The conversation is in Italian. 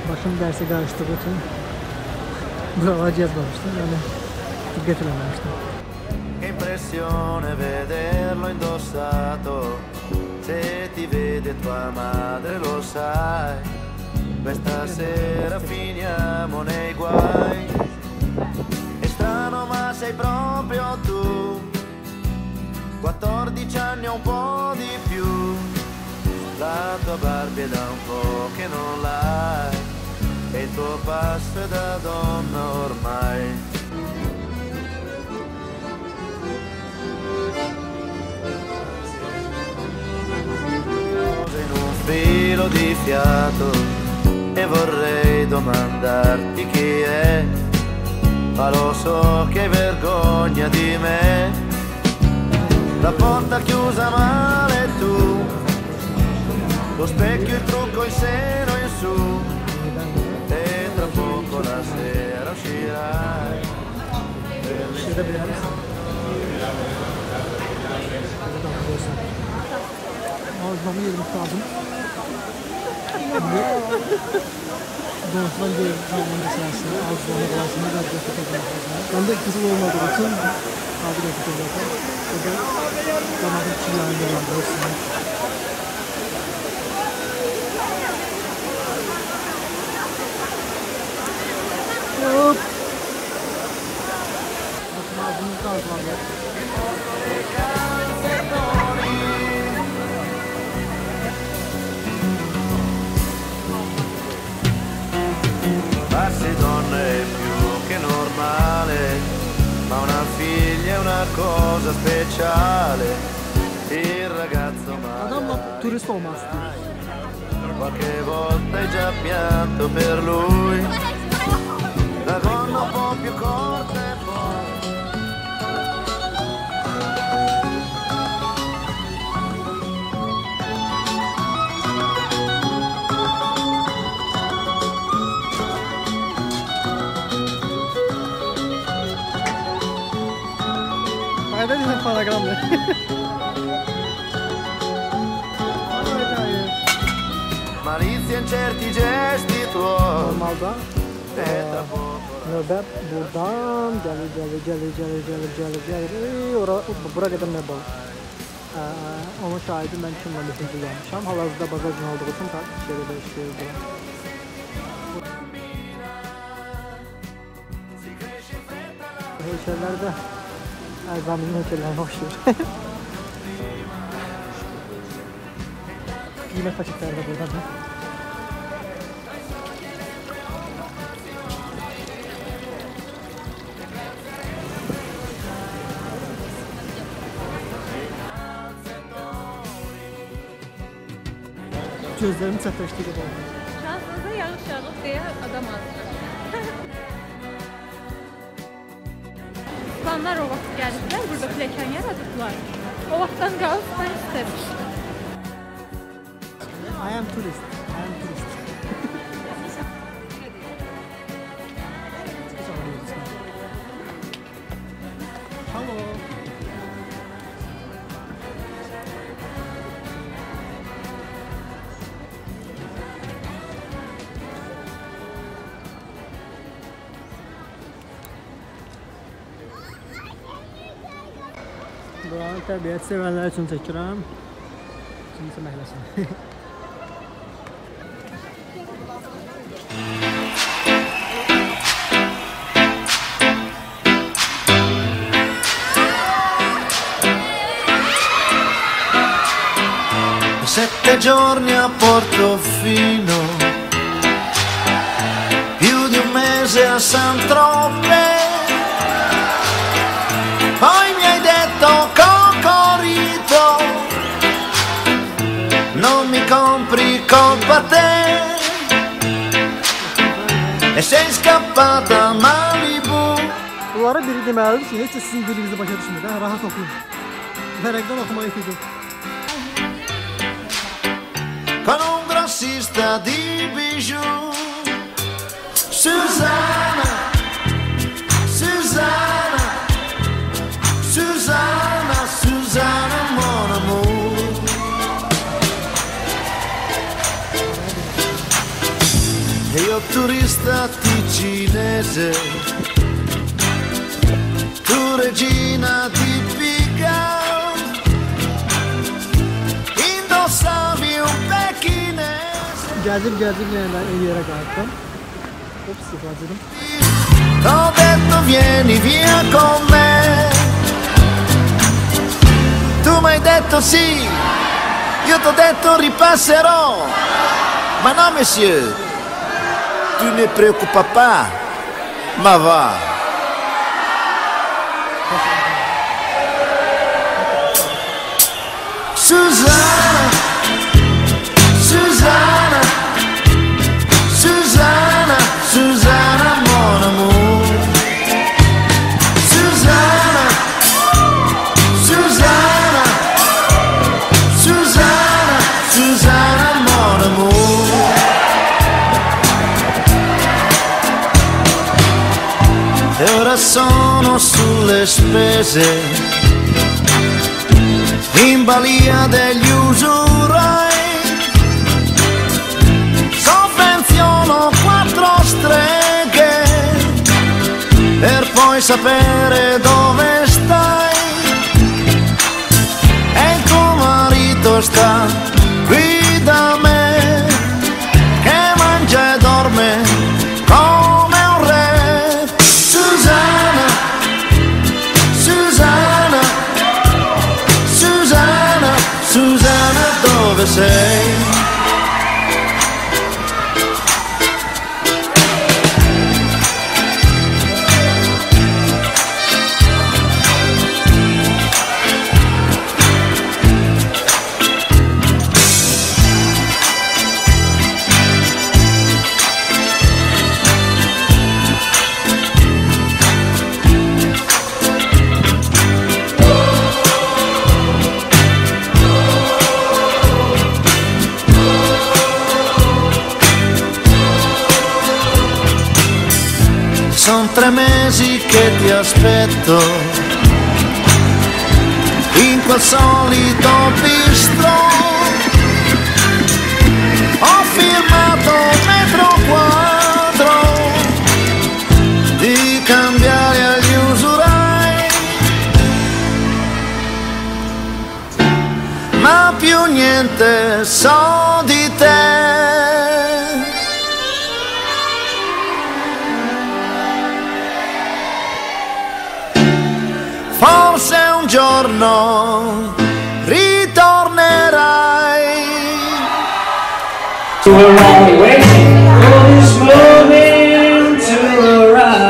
Başım dersi karıştığı için buralar cezmemiştim. Yani dikkat edememiştim. Impressione vederlo indossato, se ti vede tua madre lo sai, questa sera finiamo nei guai, è strano ma sei proprio tu, 14 anni o un po' di più, la tua Barbie è da un po' che non l'hai, e il tuo passo è da donna ormai. In un filo di fiato e vorrei domandarti chi è, ma lo so che hai vergogna di me, la porta chiusa male tu, lo specchio, il trucco, il seno in su, e tra poco la sera uscirai. Ağzımı yedim kaldım. Doğuştan bir kalmanın sırasında ağzımı klasını da götürdüm. Ben de kızıl olmadığı için abi götürdüm. O da damadın çiğnağında oldu. Hop! Bakın ağzımı kaldı. Farsi donna è più che normale, ma una figlia è una cosa speciale. Il ragazzo Adamla turist olmaz diyor. qualche volta hai già pianto per lui, la gonna un po' più corta e poi Ayda bizim paragramda. malizia in certi gesti tuoi. Normalde E tra poco nöbet buradan gelir. Buraya kadar nöbet. Onun şahidi ben Çin'le müziği gelmişim. Hal-hazırda bazar günü olduğu için şeyde işliyorum. Heykelerde Erzami'nin heykellerine başlıyor. Kıymet açıklar da buradan. Gözlerimi çatıştırdı bu. Şansınıza yağış yağıb deyə adam azdır. İspanlar o vaxt gəliblər, burada pləkan yaradıblar. O vaxtdan qalıb mən istəmişdim. I am tourist. Hello. Buranı təbiət sevənlər üçün çəkirəm. Kimsə məhləsin. Sette giorni a Portofino, più di un mese a Saint-Tropez, poi mi hai detto Cocorito, non mi compri colpa te, e sei scappata a Malibu. Bunlara biri deməlidir ki, heç də sizin dilinizi başa düşmür, rahat oxuyun. Vərəqdən oxumayı itidim. Con un grossista di bijou, Susanna, Susanna, Susanna, Susanna, mon amour. E io turista ticinese, tu regina tipica, indossavi un pechinese. Geldim yani en yere kalktım. Hop sıfırladım. T'ho detto vieni via con me, tu m'hai detto sì, io t'ho detto ripasserò, ma no monsieur, tu ne preoccupa pas, ma va. Susanna, Susanna, Susanna, Susanna, mon amour. Susanna, Susanna, Susanna, Susanna, mon amour. E ora sono sulle spese, in balia degli usurai, sovvenziono 4 streghe per poi sapere dove stai, e il tuo marito sta qui da me, che mangia e dorme come un re. Susanna, Susanna, Susanna, Susanna, dove sei? Son 3 mesi che ti aspetto in quel solito bistro. Ho firmato metro quadro di cambiare agli usurai, ma più niente so di te. Forse un giorno ritornerai.